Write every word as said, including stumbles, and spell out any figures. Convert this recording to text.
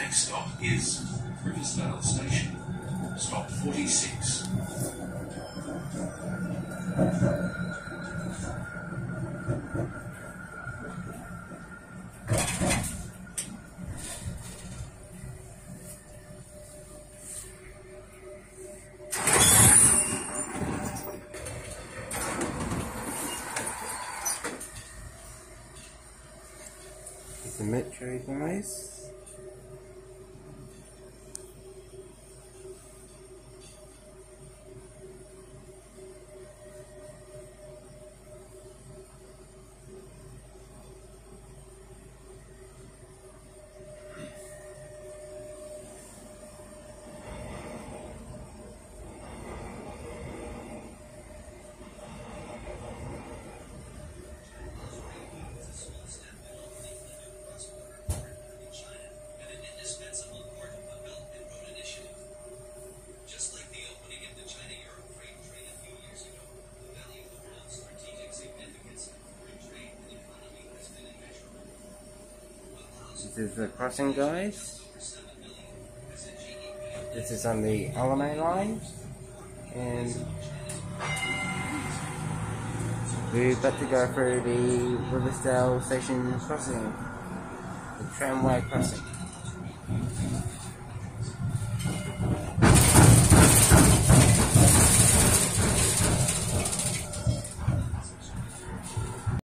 next stop is Riversdale Station. Stop forty-six. The metro, guys. This is the crossing, guys. This is on the Alamo line, and we're about to go through the Riversdale Station crossing, the tramway crossing.